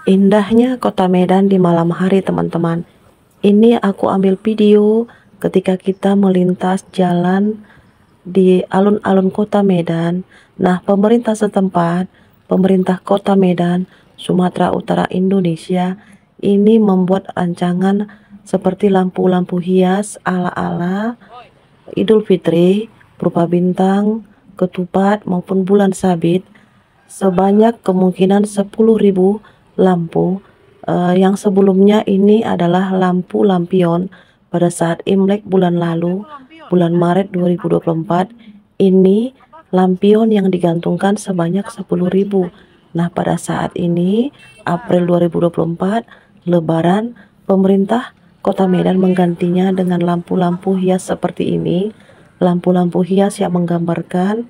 Indahnya kota Medan di malam hari, teman-teman. Ini aku ambil video ketika kita melintas jalan di alun-alun kota Medan. Nah, pemerintah setempat, pemerintah kota Medan, Sumatera Utara, Indonesia, ini membuat rancangan seperti lampu-lampu hias ala-ala Idul Fitri berupa bintang, ketupat maupun bulan sabit sebanyak kemungkinan 10.000 lampu. Yang sebelumnya ini adalah lampu lampion pada saat Imlek bulan lalu, bulan Maret 2024. Ini lampion yang digantungkan sebanyak 10.000. Nah, pada saat ini April 2024 Lebaran, pemerintah Kota Medan menggantinya dengan lampu-lampu hias seperti ini. Lampu-lampu hias yang menggambarkan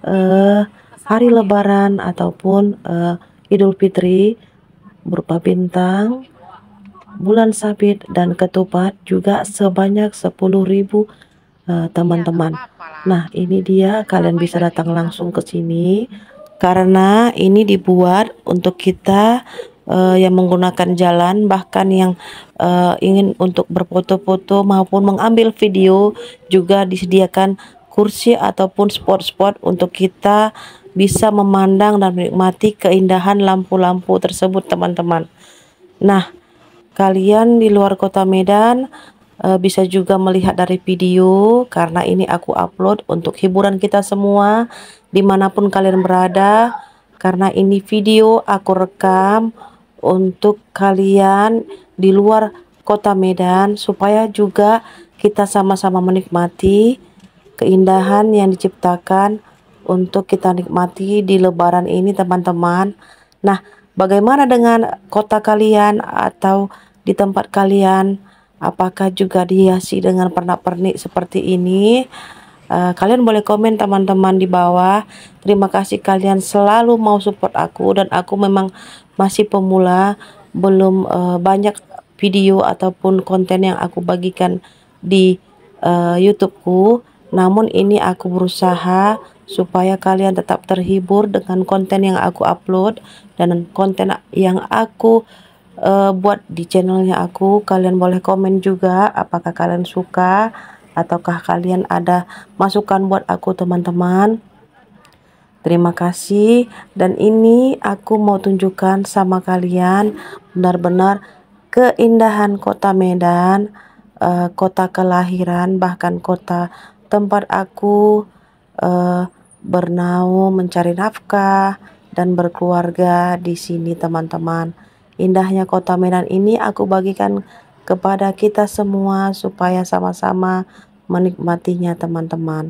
hari Lebaran ataupun Idul Fitri berupa bintang, bulan sabit dan ketupat juga sebanyak 10.000 teman-teman. Nah, ini dia, kalian bisa datang langsung ke sini karena ini dibuat untuk kita yang menggunakan jalan, bahkan yang ingin untuk berfoto-foto maupun mengambil video, juga disediakan kursi ataupun spot-spot untuk kita bisa memandang dan menikmati keindahan lampu-lampu tersebut, teman-teman. Nah, kalian di luar kota Medan bisa juga melihat dari video, karena ini aku upload untuk hiburan kita semua dimanapun kalian berada, karena ini video aku rekam untuk kalian di luar kota Medan supaya juga kita sama-sama menikmati keindahan yang diciptakan untuk kita nikmati di Lebaran ini, teman-teman. Nah, bagaimana dengan kota kalian atau di tempat kalian? Apakah juga dihiasi dengan pernak-pernik seperti ini? Kalian boleh komen, teman-teman, di bawah. Terima kasih kalian selalu mau support aku, dan aku memang masih pemula, belum banyak video ataupun konten yang aku bagikan di YouTubeku. Namun ini aku berusaha supaya kalian tetap terhibur dengan konten yang aku upload dan konten yang aku buat di channelnya aku. Kalian boleh komen juga apakah kalian suka ataukah kalian ada masukan buat aku, teman-teman. Terima kasih, dan ini aku mau tunjukkan sama kalian benar-benar keindahan kota Medan, kota kelahiran, bahkan kota tempat aku bernaung, mencari nafkah dan berkeluarga di sini, teman-teman. Indahnya kota Medan ini aku bagikan kepada kita semua supaya sama-sama menikmatinya, teman-teman.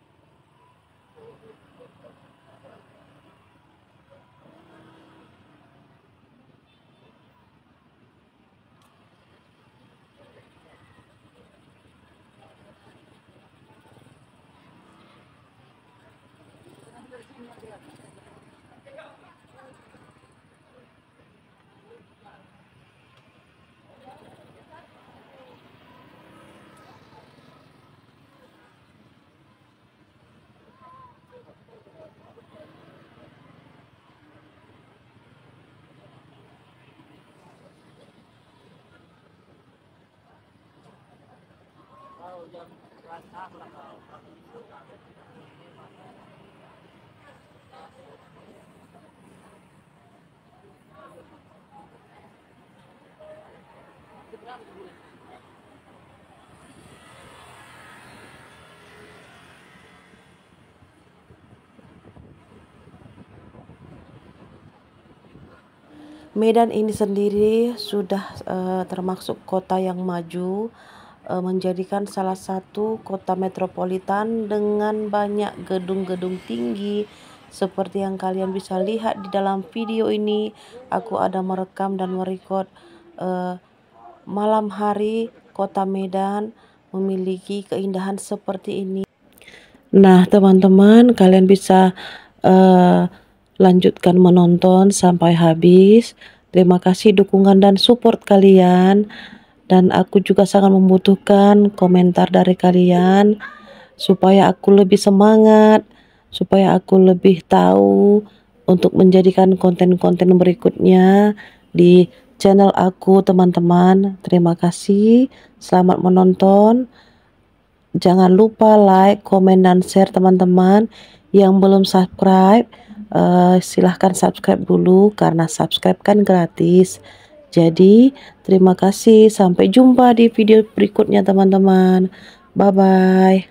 Medan ini sendiri sudah termasuk kota yang maju, menjadikan salah satu kota metropolitan dengan banyak gedung-gedung tinggi seperti yang kalian bisa lihat di dalam video ini. Aku ada merekam dan merekod malam hari kota Medan memiliki keindahan seperti ini. Nah, teman-teman, kalian bisa lanjutkan menonton sampai habis. Terima kasih dukungan dan support kalian, dan aku juga sangat membutuhkan komentar dari kalian supaya aku lebih semangat, supaya aku lebih tahu untuk menjadikan konten-konten berikutnya di channel aku teman-teman. Terima kasih, selamat menonton. Jangan lupa like, komen, dan share teman-teman. Yang belum subscribe, silahkan subscribe dulu karena subscribe kan gratis. Jadi terima kasih, sampai jumpa di video berikutnya teman-teman. Bye bye.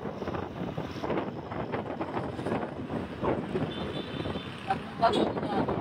Bagus.